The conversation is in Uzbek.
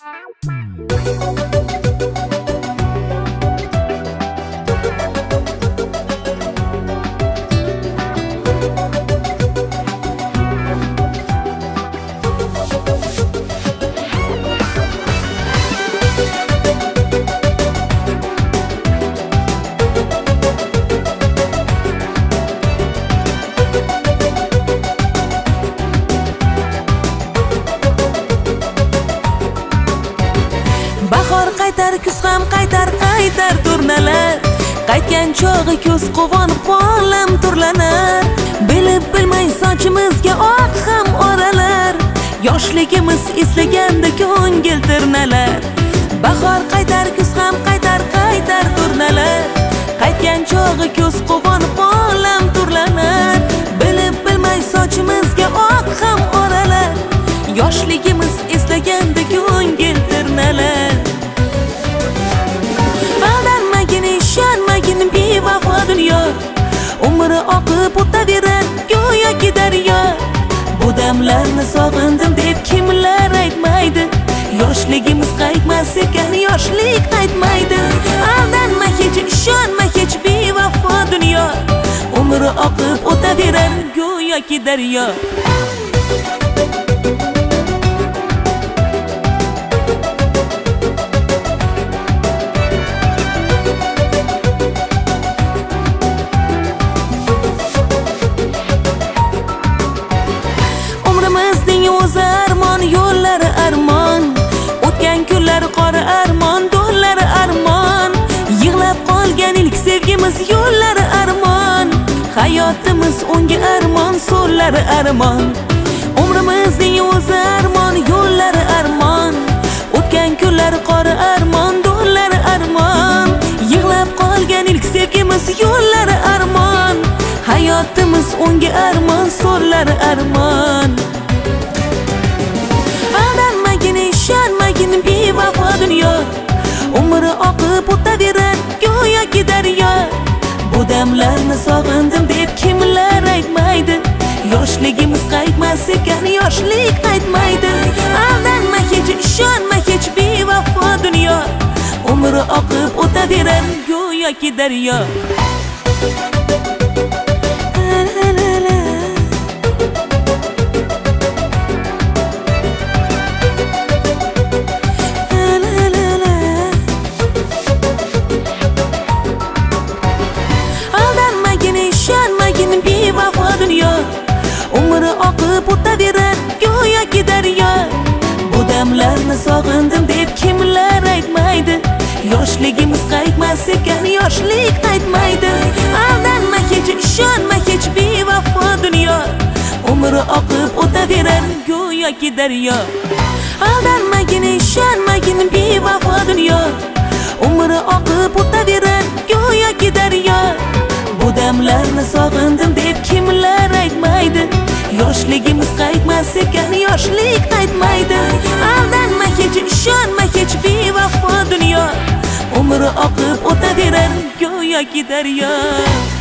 Bahor qaytar, kuz ham qaytar turnalar. Qaytgan chog'i ko'z quvonib olam turlanar. Bilib bilmay sochimizga oq ham oralar. Yoshligimiz eslaganda ko'ngil tirnalar. Bahor qaytar, kuz ham qaytar turnalar. Qaytgan chog'i ko'z quvonib olam turlanar. Bilib bilmay sochimizga oq ham oralar. Yoshligimiz eslaganda ko'ngil tirnalar. Aldanmagin, ishonmagin bevafo dunyo. Umri oqib o'taverar go'yoki daryo. Bu damlarni sog'indim deb kimlar aytmaydi. Yoshligimiz qaytmas ekan, yoshlik qaytmaydi. Aldanma hech, ishonma hech bevafo dunyo. Umri oqib o'taverar go'yoki daryo. O'zi armon, yo'llari armon. O'tgan kunlar qora armon, do'llari armon. Yig'lab qolgan ilk sevgimiz yo'llari armon. Hayotimiz unga armon, so'llari armon. Umrimizning o'zi armon, yo'llari armon. O'tgan kunlar qora armon, do'llari armon. Yig'lab qolgan ilk sevgimiz yo'llari armon. Hayotimiz unga armon, so'llari armon. Ishonmagin bevafo dunyo. Umri oqib o'taverar go'yoki daryo. Bu damlarni sog'indim deb kimlar aytmaydi. Yoshligimiz qaytmas ekan, yoshlik qaytmaydi. Aldanma hech, ishonma hech bevafo dunyo. Umri oqib o'taverar go'yoki daryo. Umri oqib o'taverar go'yoki daryo. Bu damlarni sog'indim deb kimlar aytmaydi. Yoshligimiz qaytmas ekan, yoshlik qaytmaydi. Aldanma hech, ishonma hech bevafo dunyo. Umri oqib o'taverar go'yoki daryo. Aldanmagin, ishonmagin bevafo dunyo. Umri oqib o'taverar go'yoki daryo. Bu damlarni sog'indim deb kimlar aytmaydi. Yoshligimiz qaytmas ekan, yoshlik qaytmaydi. Aldanma hech, ishonma hech bevafo dunyo. Umri oqib o'taverar go'yoki daryo.